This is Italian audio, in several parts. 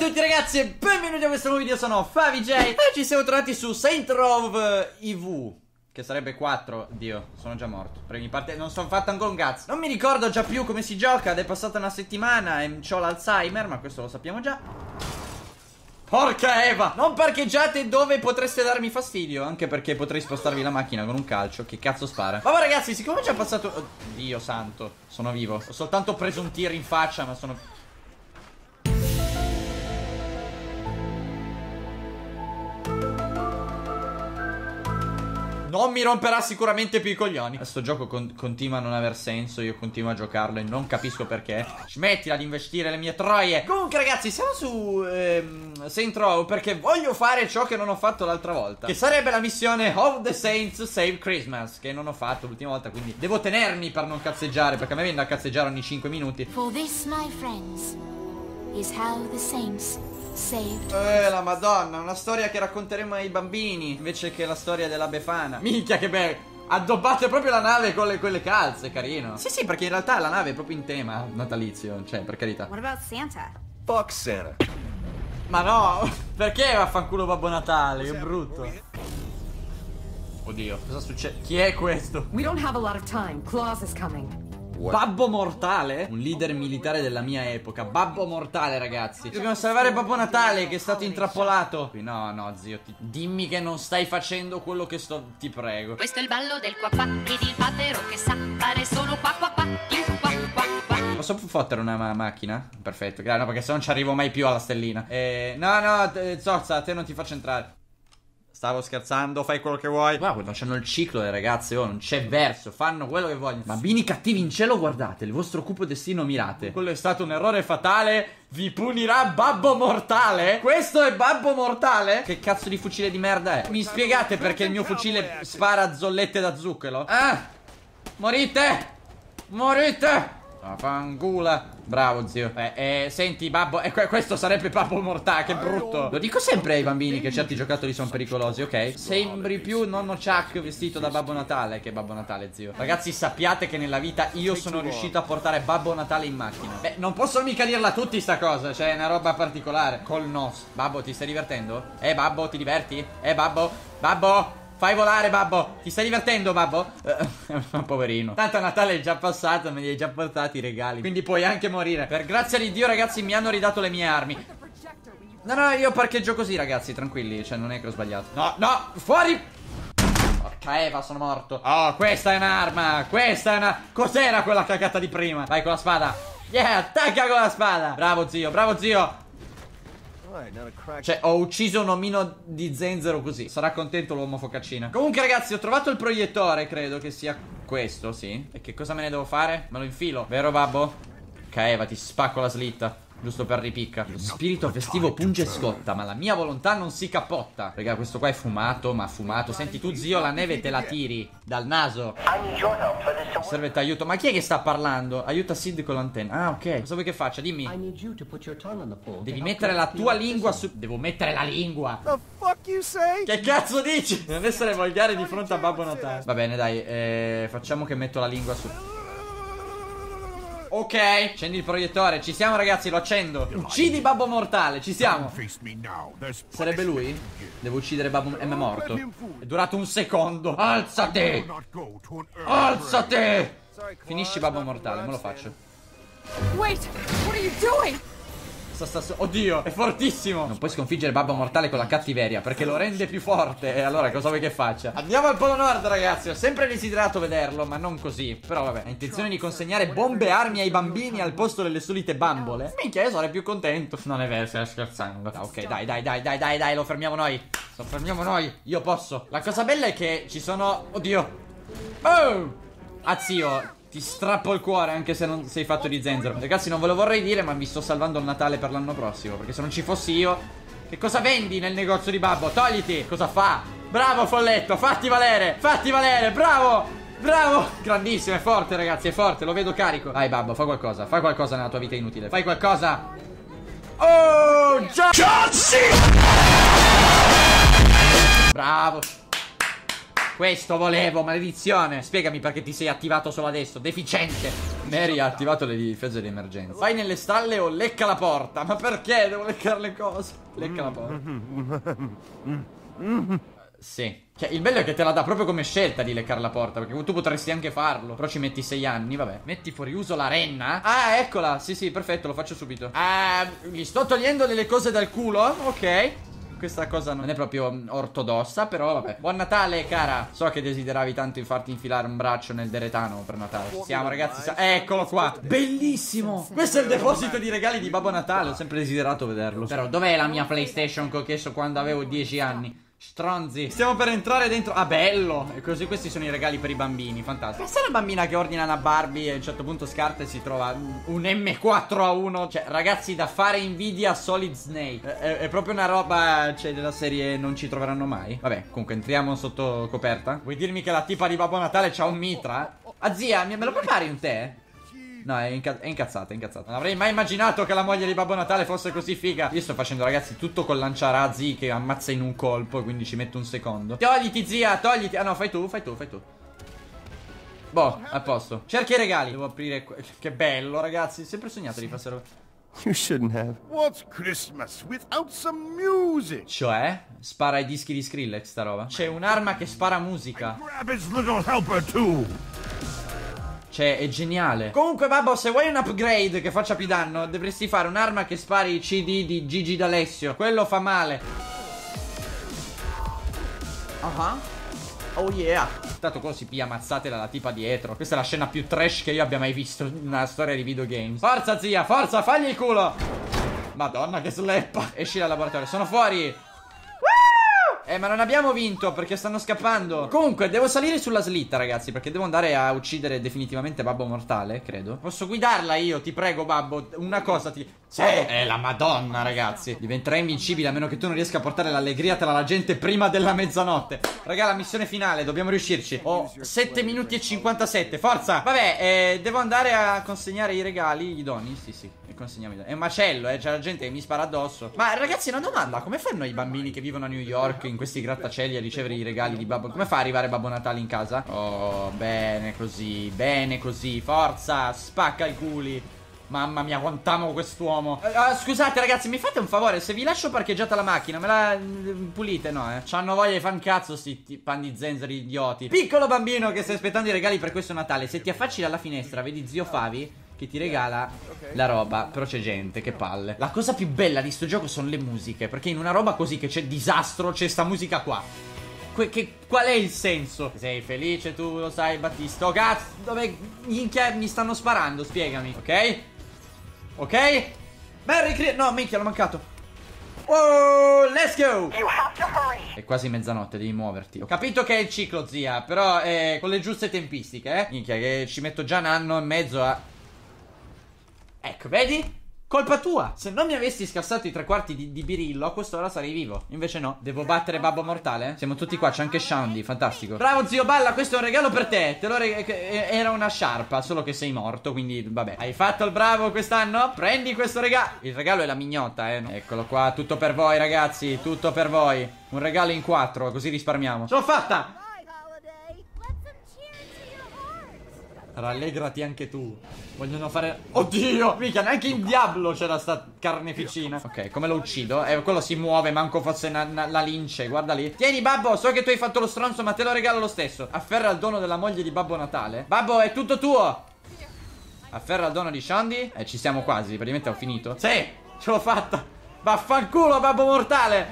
a tutti ragazzi e benvenuti a questo nuovo video, sono Favij e ci siamo tornati su Saints Row IV, che sarebbe 4, Dio, sono già morto. Premi parte, non sono fatto ancora un cazzo. Non mi ricordo già più come si gioca ed è passata una settimana e ho l'Alzheimer, ma questo lo sappiamo già. Porca Eva! Non parcheggiate dove potreste darmi fastidio, anche perché potrei spostarvi la macchina con un calcio. Che cazzo spara? Vabbè ragazzi, siccome è già passato... Dio santo, sono vivo. Ho soltanto preso un tir in faccia, ma sono... Non mi romperà sicuramente più i coglioni. Questo gioco continua a non aver senso. Io continuo a giocarlo e non capisco perché. Smettila di investire le mie troie. Comunque ragazzi, siamo su Saints Row perché voglio fare ciò che non ho fatto l'altra volta, che sarebbe la missione Of the Saints Save Christmas, che non ho fatto l'ultima volta, quindi devo tenermi per non cazzeggiare, perché a me viene da cazzeggiare ogni 5 minuti. For this, my friends, is how the saints saved. La madonna, una storia che racconteremo ai bambini invece che la storia della Befana. Minchia che bello. Addobbate proprio la nave con quelle calze, carino. Sì sì, perché in realtà la nave è proprio in tema natalizio, cioè per carità. What about Santa? Fuck Santa. Ma no, perché vaffanculo Babbo Natale, che brutto. Oddio, cosa succede? Chi è questo? We don't have a lot of time. Claus is coming. Babbo Mortale? Un leader militare della mia epoca. Babbo Mortale, ragazzi. Dobbiamo salvare Babbo Natale che è stato intrappolato. No, no, zio, dimmi che non stai facendo quello che sto... Ti prego. Questo è il ballo del qua qua ed il patero che sa fare solo qua qua qua, il qua qua qua. Posso fottere una macchina? Perfetto, no, perché se non ci arrivo mai più alla stellina. No, Zozza, a te non ti faccio entrare. Stavo scherzando, fai quello che vuoi. Guarda, non c'hanno il ciclo le ragazze, oh, non c'è verso, fanno quello che vogliono. Bambini cattivi in cielo, guardate, il vostro cupo destino mirate. Quello è stato un errore fatale, vi punirà Babbo Mortale. Questo è Babbo Mortale? Che cazzo di fucile di merda è? Mi spiegate perché il mio fucile spara zollette da zucchero? Ah! Morite! Morite! Fangula. Bravo zio. Senti babbo, questo sarebbe Babbo Mortale, che brutto. Lo dico sempre ai bambini che certi giocattoli sono pericolosi, ok? Sembri più nonno Chuck vestito da Babbo Natale che Babbo Natale, zio. Ragazzi, sappiate che nella vita io sono riuscito a portare Babbo Natale in macchina. Beh, non posso mica dirla tutti sta cosa, cioè è una roba particolare. Col nos. Babbo, ti stai divertendo? Babbo, ti diverti? Babbo? Babbo? Fai volare, babbo. Ti stai divertendo, babbo? Poverino. Tanto Natale è già passato, me li hai già portati i regali, quindi puoi anche morire. Per grazia di Dio, ragazzi, mi hanno ridato le mie armi. No, io parcheggio così, ragazzi, tranquilli. Cioè, non è che ho sbagliato. No, fuori. Porca Eva, sono morto. Oh, questa è un'arma. Questa è una... Cos'era quella cagata di prima? Vai con la spada. Yeah, attacca con la spada. Bravo, zio, bravo, zio. Cioè, ho ucciso un omino di zenzero così. Sarà contento l'uomo focaccina. Comunque ragazzi, ho trovato il proiettore. Credo che sia questo, sì. E che cosa me ne devo fare? Me lo infilo, vero babbo? Eva, ti spacco la slitta, giusto per ripicca. Lo spirito festivo punge e scotta, ma la mia volontà non si capotta. Raga, questo qua è fumato, ma fumato. Senti tu zio, la neve te la tiri dal naso. Serve t'aiuto. Ma chi è che sta parlando? Aiuta Sid con l'antenna. Ah, ok. Cosa vuoi che faccia? Dimmi. Devi mettere la tua lingua su... Devo mettere la lingua. The fuck you say? Che cazzo dici? Non essere volgare di fronte a Babbo Natale. Va bene, dai, facciamo che metto la lingua su... Ok, accendi il proiettore. Ci siamo ragazzi, lo accendo. Uccidi Babbo Mortale, ci siamo. Sarebbe lui? Devo uccidere Babbo... è morto. È durato un secondo. Alzati. Alzati. Finisci Babbo Mortale, me lo faccio. Wait, what are you doing? Oddio, è fortissimo. Non puoi sconfiggere Babbo Mortale con la cattiveria, perché lo rende più forte. E allora cosa vuoi che faccia? Andiamo al Polo Nord ragazzi. Ho sempre desiderato vederlo, ma non così. Però vabbè, ha intenzione di consegnare bombe e armi ai bambini al posto delle solite bambole. Minchia, io sarei più contento. Non è vero, stai scherzando. Ok, dai, lo fermiamo noi. Lo fermiamo noi. Io posso. La cosa bella è che ci sono... Oddio. Oh! Ah zio, ti strappo il cuore anche se non sei fatto di zenzero. Ragazzi, non ve lo vorrei dire, ma mi sto salvando il Natale per l'anno prossimo, perché se non ci fossi io... Che cosa vendi nel negozio di Babbo? Togliti! Cosa fa? Bravo folletto, fatti valere! Fatti valere, bravo! Bravo! Grandissimo, è forte ragazzi, è forte, lo vedo carico. Dai Babbo, fa qualcosa nella tua vita inutile. Fai qualcosa. Oh, John Cena! Bravo! Questo volevo, maledizione. Spiegami perché ti sei attivato solo adesso, deficiente. Mary ha attivato le difese di emergenza. Vai nelle stalle o lecca la porta. Ma perché devo leccare le cose? Lecca la porta. Sì. Cioè, il bello è che te la dà proprio come scelta di leccare la porta, perché tu potresti anche farlo. Però ci metti 6 anni, vabbè. Metti fuori uso la renna. Ah, eccola. Sì, sì, perfetto, lo faccio subito. Ah, gli sto togliendo delle cose dal culo. Ok. Questa cosa non è proprio ortodossa, però vabbè. Buon Natale, cara. So che desideravi tanto di farti infilare un braccio nel deretano per Natale. Ci siamo, ragazzi. Eccolo qua. Bellissimo. Questo è il deposito di regali di Babbo Natale. Ho sempre desiderato vederlo. Però dov'è la mia PlayStation che ho chiesto quando avevo 10 anni? Stronzi. Stiamo per entrare dentro. Ah, bello. E così questi sono i regali per i bambini. Fantastico. Questa è una bambina che ordina una Barbie e a un certo punto scarta e si trova un M4A1. Cioè, ragazzi, da fare invidia a Solid Snake. È proprio una roba, cioè, della serie non ci troveranno mai. Vabbè, comunque entriamo sotto coperta. Vuoi dirmi che la tipa di Babbo Natale c'ha un mitra? Ah, zia, me lo prepari un tè? No, è incazzata, è incazzata. Non avrei mai immaginato che la moglie di Babbo Natale fosse così figa. Io sto facendo, ragazzi, tutto col lanciarazzi che ammazza in un colpo, quindi ci metto un secondo. Togliti, zia, togliti. Ah no, fai tu. Boh, a posto. Cerca i regali. Devo aprire. Che bello, ragazzi. Sempre sognato di passare. You shouldn't have. What's Christmas without some music? Cioè? Spara i dischi di Skrillex, sta roba. C'è un'arma che spara musica. Grab his little helper too. Cioè, è geniale. Comunque, babbo, se vuoi un upgrade che faccia più danno, dovresti fare un'arma che spari i CD di Gigi D'Alessio. Quello fa male. Oh yeah. Tanto quello si piglia mazzate dalla tipa dietro. Questa è la scena più trash che io abbia mai visto in una storia di videogames. Forza, zia, forza, fagli il culo. Madonna, che sleppa. Esci dal laboratorio, sono fuori. Ma non abbiamo vinto perché stanno scappando. Comunque devo salire sulla slitta, ragazzi, perché devo andare a uccidere definitivamente Babbo Mortale, credo. Posso guidarla io, ti prego, Babbo. Una cosa ti... Sì, è la Madonna, ragazzi. Diventerai invincibile a meno che tu non riesca a portare l'allegria tra la gente prima della mezzanotte. Raga, la missione finale, dobbiamo riuscirci. Ho 7 minuti e 57, forza. Vabbè, devo andare a consegnare i regali. I doni, sì. Consegniamo i doni. È un macello, c'è la gente che mi spara addosso. Ma ragazzi, una domanda. Come fanno i bambini che vivono a New York in questi grattacieli a ricevere i regali di Babbo? Come fa ad arrivare Babbo Natale in casa? Oh, bene così, forza, spacca i culi. Mamma mia, quant'amo quest'uomo. Scusate ragazzi, mi fate un favore? Se vi lascio parcheggiata la macchina, me la pulite, no? C'hanno voglia di fan cazzo sti pan di zenzeri idioti. Piccolo bambino che stai aspettando i regali per questo Natale, se ti affacci dalla finestra vedi zio Favi che ti regala la roba. Però c'è gente, che palle. La cosa più bella di sto gioco sono le musiche, perché in una roba così che c'è disastro c'è sta musica qua. Qual è il senso? Sei felice, tu lo sai, Battista. Oh cazzo, dove minchia mi stanno sparando? Spiegami, ok? Ok? No, minchia, l'ho mancato. Oh, let's go. È quasi mezzanotte, devi muoverti. Ho capito che è il ciclo, zia, però con le giuste tempistiche, minchia, che ci metto già un anno e mezzo a... Ecco, vedi? Colpa tua. Se non mi avessi scassato i 3/4 di birillo, a quest'ora sarei vivo. Invece no. Devo battere Babbo Mortale? Siamo tutti qua, c'è anche Shandy, fantastico. Bravo zio Balla, questo è un regalo per te. Era una sciarpa, solo che sei morto, quindi vabbè. Hai fatto il bravo quest'anno? Prendi questo regalo. Il regalo è la mignotta, no? Eccolo qua, tutto per voi ragazzi, tutto per voi. Un regalo in 4, così risparmiamo. Ce l'ho fatta! Rallegrati anche tu. Vogliono fare... Oddio! Mica, neanche in Diablo c'era sta carneficina. Ok, come lo uccido? Quello si muove, manco fosse la lince. Guarda lì. Tieni, babbo, so che tu hai fatto lo stronzo, ma te lo regalo lo stesso. Afferra il dono della moglie di Babbo Natale. Babbo, è tutto tuo. Afferra il dono di Shandy. Ci siamo quasi, praticamente ho finito. Sì, ce l'ho fatta. Vaffanculo, Babbo Mortale.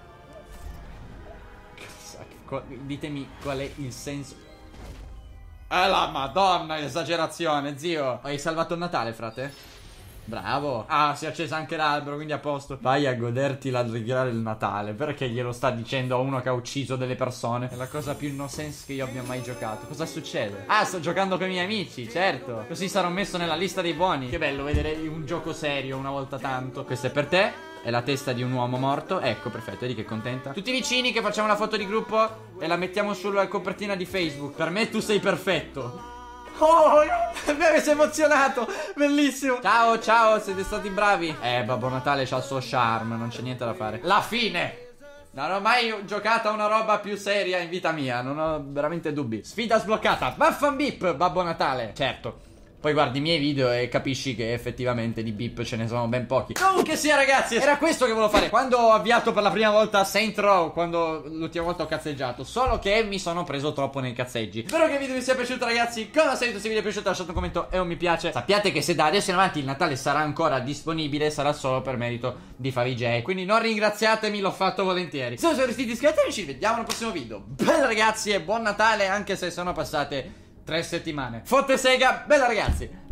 Ditemi qual è il senso. La madonna, esagerazione, zio. Hai salvato il Natale, frate? Bravo. Ah, si è accesa anche l'albero, quindi a posto. Vai a goderti l'allegria del Natale. Perché glielo sta dicendo a uno che ha ucciso delle persone? È la cosa più no sense che io abbia mai giocato. Cosa succede? Ah, sto giocando con i miei amici, certo. Così sarò messo nella lista dei buoni. Che bello vedere un gioco serio una volta tanto. Questo è per te. È la testa di un uomo morto. Ecco, perfetto, vedi che contenta. Tutti vicini che facciamo la foto di gruppo e la mettiamo sulla copertina di Facebook. Per me tu sei perfetto. Oh, mi avete emozionato. Bellissimo. Ciao, ciao, siete stati bravi. Babbo Natale c'ha il suo charme, non c'è niente da fare. La fine. Non ho mai giocato a una roba più seria in vita mia. Non ho veramente dubbi. Sfida sbloccata. Vaffan Beep, Babbo Natale. Certo. Poi guardi i miei video e capisci che effettivamente di beep ce ne sono ben pochi. Comunque sia ragazzi, era questo che volevo fare quando ho avviato per la prima volta Saints Row, quando l'ultima volta ho cazzeggiato. Solo che mi sono preso troppo nei cazzeggi. Spero che il video vi sia piaciuto ragazzi. Come al solito se il video è piaciuto lasciate un commento e un mi piace. Sappiate che se da adesso in avanti il Natale sarà ancora disponibile, sarà solo per merito di Favij. Quindi non ringraziatemi, l'ho fatto volentieri. Se non siete iscritti iscrivetevi, ci vediamo nel prossimo video. Bella ragazzi e buon Natale, anche se sono passate 3 settimane. Fotte sega, bella ragazzi.